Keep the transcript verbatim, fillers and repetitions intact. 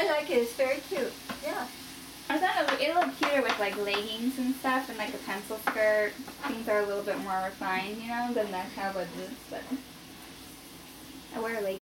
I like it. It's very cute. Yeah. I thought it would look cuter with like leggings and stuff and like a pencil skirt. Things are a little bit more refined, you know, than the cowboy boots, but I wear leggings.